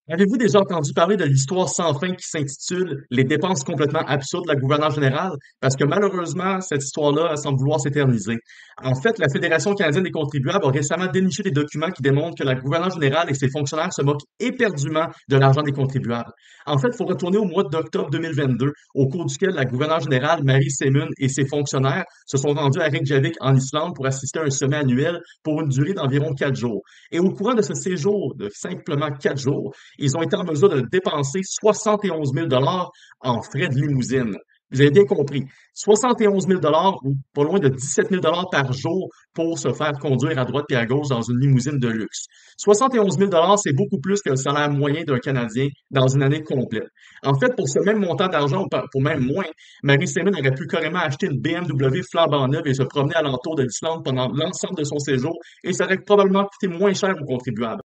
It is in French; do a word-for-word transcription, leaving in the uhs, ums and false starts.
Avez-vous déjà entendu parler de l'histoire sans fin qui s'intitule Les dépenses complètement absurdes de la gouverneure générale? Parce que malheureusement, cette histoire-là elle semble vouloir s'éterniser. En fait, la Fédération canadienne des contribuables a récemment déniché des documents qui démontrent que la gouverneure générale et ses fonctionnaires se moquent éperdument de l'argent des contribuables. En fait, il faut retourner au mois d'octobre deux mille vingt-deux, au cours duquel la gouverneure générale Marie Semun et ses fonctionnaires se sont rendus à Reykjavik en Islande pour assister à un sommet annuel pour une durée d'environ quatre jours. Et au courant de ce séjour de simplement quatre jours, ils ont été en mesure de dépenser soixante et onze mille dollars en frais de limousine. Vous avez bien compris. soixante et onze mille dollars ou pas loin de dix-sept mille dollars par jour pour se faire conduire à droite et à gauche dans une limousine de luxe. soixante et onze mille dollars, c'est beaucoup plus que le salaire moyen d'un Canadien dans une année complète. En fait, pour ce même montant d'argent, ou pour même moins, Marie Semin aurait pu carrément acheter une B M W flambant neuve et se promener alentour de l'Islande pendant l'ensemble de son séjour et ça aurait probablement coûté moins cher aux contribuables.